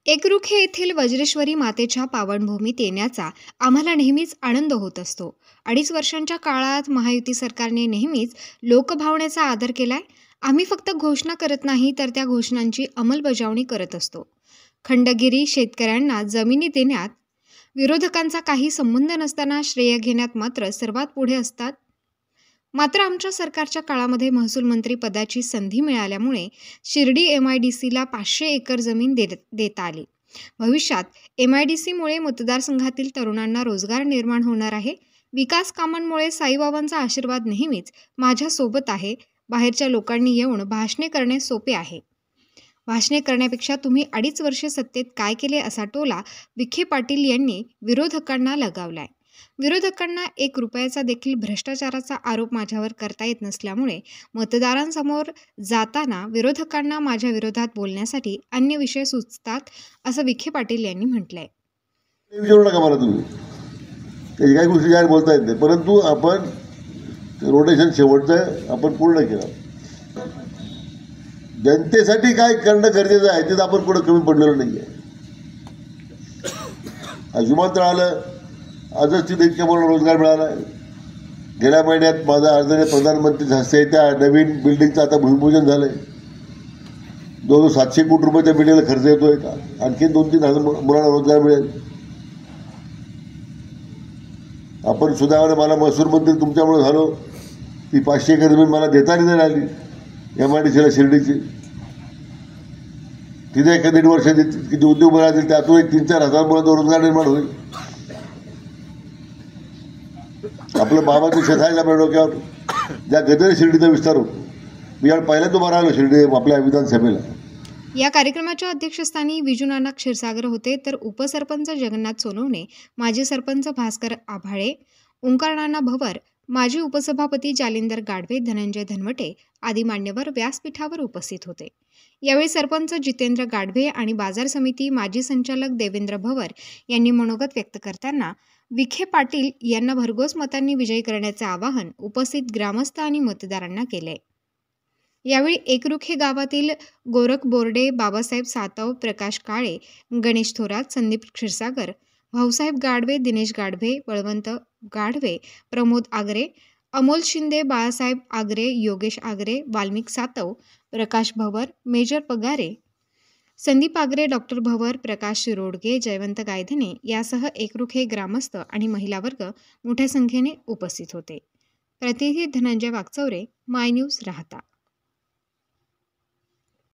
एकरुखे येथील वज्रेश्वरी मातेच्या पावनभूमीत येण्याचा आम्हाला नेहमीच आनंद होत असतो। 2.5 वर्षांच्या काळात महायुती सरकारने नेहमीच लोकभावनेचा आदर केलाय। आम्ही फक्त घोषणा करत नाही तर त्या घोषणांची अंमलबजावणी करत असतो। खंडगिरी शेतकऱ्यांना जमिनी देण्यात विरोधकांचा काही संबंध नसताना श्रेय घेण्यात मात्र सर्वात पुढे असतात। मात्र आमच्या सरकारच्या काळामध्ये महसूल मंत्री पदाची संधी मिळाल्यामुळे शिर्डी MIDCला 500 एकर जमीन देता आली। भविष्यात MIDCमुळे मतदारसंघातील तरुणांना रोजगार निर्माण होणार आहे। विकास कामांमुळे साईबाबांचा आशीर्वाद नेहमीच माझ्या सोबत आहे। बाहेरच्या लोकांनी येऊन भाषणे करणे सोपे आहे। भाषणे करण्यापेक्षा तुम्ही 2.5 वर्षे सत्तेत काय केले असा टोला विखे पाटील यांनी विरोधकांना लगावलाय। विरोधकांना 1 रुपयाचा देखील भ्रष्टाचाराचा आरोप माझ्यावर करता येत नसल्यामुळे मतदारांसमोर जाताना विरोधकांना माझ्या विरोधात बोलण्यासाठी अन्य विषय सुचतात, असं विखे पाटील यांनी म्हटलंय। विचारू नका मला तुम्ही, त्याची काही गोष्टी जाहीर बोलता येत नाही, परंतु आपण रोटेशन शेवटचं आपण पूर्ण केलं। जनतेसाठी काय करणं गरजेचं आहे ते आपण कुठं कमी पडलेलो नाही आहे। विमानतळ आलं, आजच तिथे इतक्या मला रोजगार मिळाला आहे। गेल्या महिन्यात माझा आदरणीय प्रधानमंत्री हस्ते त्या नवीन बिल्डिंगचं आता भूमिपूजन झालंय। 700 कोटी रुपये त्या बिल्डिंगला खर्च येतोय का, आणखी 2-3 हजार मुलांना रोजगार मिळेल। आपण सुद्धा मला महसूल मंत्री तुमच्यामुळे झालो, ती 500 एकर जमीन मला देता नाही आली MIDCला शिर्डीची। तिथे 1-1.5 वर्ष किती उद्योग मिळाले, त्यातून 3-4 हजार मुलांना रोजगार निर्माण होईल। आपलं बाबाचं शेत आहे आपल्या डोक्यावर, ज्या गतीने शिर्डीचा विस्तार होतो। मी यावेळी पहिल्यांदा उभा राहिलो शिर्डी आपल्या विधानसभेला। या कार्यक्रमाच्या अध्यक्षस्थानी विजू नाना क्षीरसागर होते, तर उपसरपंच जगन्नाथ सोनवणे, माजी सरपंच भास्कर आभाळे, ओंकार नाना भवर, माजी उपसभापती जालिंदर गाढवे, धनंजय धनवटे आदी मान्यवर व्यासपीठावर उपस्थित होते। यावेळी सरपंच जितेंद्र गाढवे आणि बाजार समिती माजी संचालक देवेंद्र भवर यांनी मनोगत व्यक्त करताना विखे पाटील यांना भरघोस मतांनी विजयी करण्याचे आवाहन उपस्थित ग्रामस्थ आणि मतदारांना केले। यावेळी एकरुखे गावातील गोरख बोर्डे, बाबासाहेब सातव, प्रकाश काळे, गणेश थोरात, संदीप क्षीरसागर, भाऊसाहेब गाढवे, दिनेश गाढवे, बळवंत गाढवे, प्रमोद आगरे, अमोल शिंदे, बाळासाहेब आगरे, योगेश आगरे, वाल्मिक सातव, प्रकाश भवर, मेजर पगारे, संदीप आगरे, डॉक्टर भवर, प्रकाश शिरोडगे, जयवंत गायधने यासह एकरुखे ग्रामस्थ आणि महिला वर्ग मोठ्या संख्येने उपस्थित होते। प्रतिनिधी धनंजय वागचौरे, माय न्यूज राहता।